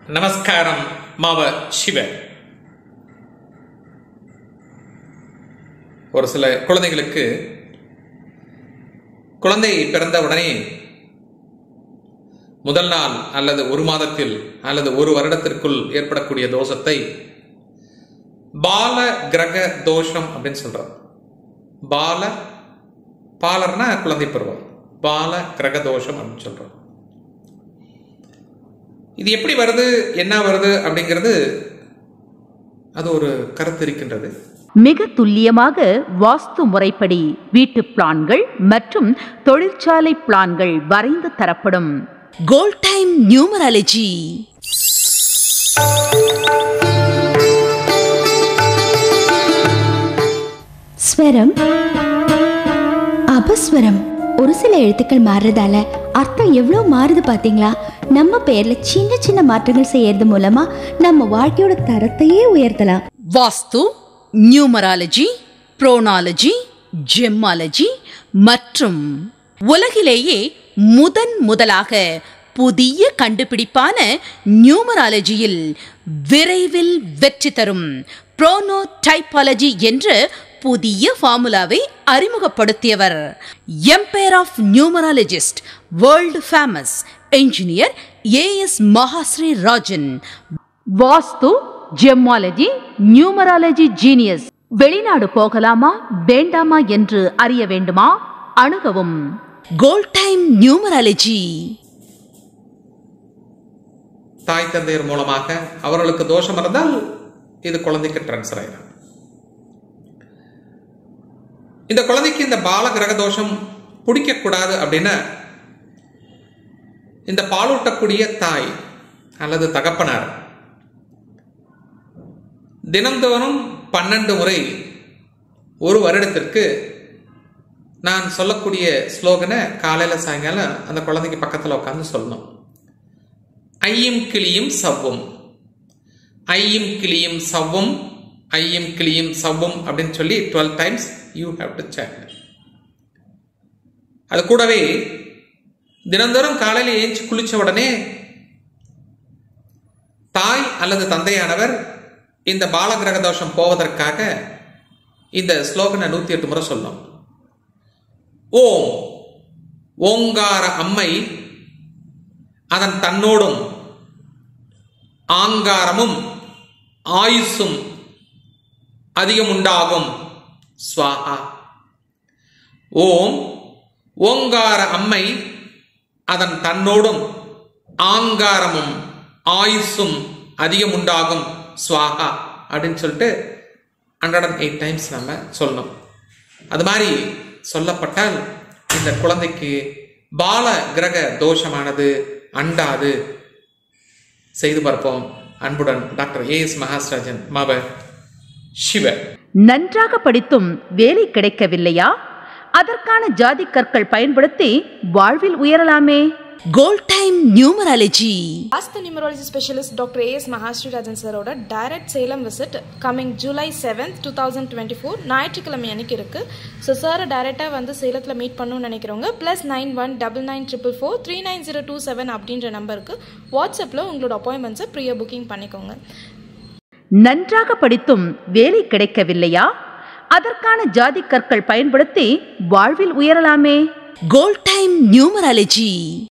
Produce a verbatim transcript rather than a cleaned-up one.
நமஸ்காரம் மாவ சிவ. ஒரு சில குழந்தைகளுக்கு குழந்தை பிறந்த உடனே முதல் நாள் அல்லது ஒரு மாதத்தில் அல்லது ஒரு வருடத்திற்குள் ஏற்படக்கூடிய தோஷத்தை பால கிரக தோஷம் அப்படின்னு சொல்றோம். பால பாலர்னா குழந்தை பருவம், பால கிரக தோஷம் அப்படின்னு சொல்றோம். இது எப்படி வருது, என்ன வருது அப்படிங்கிறது அது ஒரு கருத்து இருக்கின்றது. மிக துல்லியமாக வாஸ்து முறைப்படி வீட்டு பிளான்கள் மற்றும் தொழிற்சாலை பிளான்கள் வரைந்து தரப்படும். Gold time numerology. ஸ்வரம், அபஸ்வரம். ஒரு சில எழுத்துக்கள் மாறுறதால அர்த்தம் எவ்வளவு மாறுது பாத்தீங்களா? நம்ம பெயர்ல சின்ன சின்ன மாற்றங்கள் செய்யறது மூலமா நம்ம வாழ்க்கையோட தரத்தையே உயர்த்தலாம். வாஸ்து, நியூமராலஜி, புரோனாலஜி, ஜெம்மாலஜி மற்றும் உலகிலேயே முதன் முதலாக புதிய கண்டுபிடிப்பான நியூமராலஜியில் விரைவில் வெற்றி தரும் புரோனோடைபாலஜி என்ற புதிய ஃபார்முலாவை அறிமுகப்படுத்தியவர் empire of numerologist, world famous engineer A S Mahasri Rajan. Vastu, gemology, numerology genius. வெளிநாடு போகலாமா வேண்டாமா என்று அறிய வேண்டுமா? அணுகவும் கோல்ட் டைம் நியூமராலஜி. தாய் தந்தையர் மூலமாக அவர்களுக்கு தோஷம் இருந்தால் இது குழந்தைக்கு டிரான்ஸ்ஃபர் ஆயிடும். இந்த குழந்தைக்கு இந்த பால கிரக தோஷம் பிடிக்கக்கூடாது அப்படின்னா இந்த பாலூட்டக்கூடிய தாய் அல்லது தகப்பனார் தினந்தோறும் பன்னெண்டு முறை ஒரு வருடத்திற்கு நான் சொல்லக்கூடிய ஸ்லோகனை காலையில சாயங்காலம் அந்த குழந்தைக்கு பக்கத்தில் உட்காந்து சொல்லணும். ஐயும் கிளியும் சவ்வும், ஐயும் கிளியும் சவ்வும், ஐயும் கிளியும் சவ்வும் அப்படின்னு சொல்லி twelve times you have to chant. அது கூடவே தினந்தோறும் காலையில் ஏஞ்சி குளிச்ச உடனே தாய் அல்லது தந்தையானவர் இந்த பாலகிரக தோஷம் போவதற்காக இந்த ஸ்லோகனை நூத்தி எட்டு முறை சொல்லணும். ஓம் ஓங்கார அம்மை அதன் தன்னோடும் ஆங்காரமும் ஆயுசும் அதிகம் உண்டாகும் ஸ்வாஹா. ஓம் ஓங்கார அம்மை அதன் தன்னோடும் ஆங்காரமும் ஆயுசும் அதிகம் உண்டாகும் ஸ்வாஹா அப்படின்னு சொல்லிட்டு ஹண்ட்ரட் அண்ட் எயிட் டைம்ஸ் நம்ம சொல்லணும். அது மாதிரி சொல்லப்பட்டால் இந்த குழந்தைக்கு பால கிரக தோஷமானது அண்டாது. செய்து பார்ப்போம். அன்புடன் டாக்டர் ஏ எஸ் மகாஸ்ராஜன், மாவ சிவ. நன்றாக படித்தும் வேலை கிடைக்கவில்லையா? அதற்கான ஜாதி கற்கள் பயன்படுத்தி வாழ்வில் உயரலாமே. Gold time numerology. Vastu numerology specialist doctor A S Mahasri Rajan சாரோட direct Salem visit coming July seventh two thousand twenty four ஞாயிற்றுக்கிழமை அன்னைக்கு இருக்கு. ஸோ சாரை டைரெக்டாக வந்து சேலத்தில் மீட் பண்ணணும்னு நினைக்கிறவங்க plus nine one double nine triple four three nine zero two seven அப்படின்ற நம்பருக்கு வாட்ஸ்அப்பில் உங்களோட அப்பாயின்மெண்ட்ஸை ப்ரீயாக புக்கிங் பண்ணிக்கோங்க. நன்றாக படித்தும் வேலை கிடைக்கவில்லையா? அதற்கான ஜாதி கற்கள் பயன்படுத்தி வாழ்வில் உயரலாமே. Gold time numerology.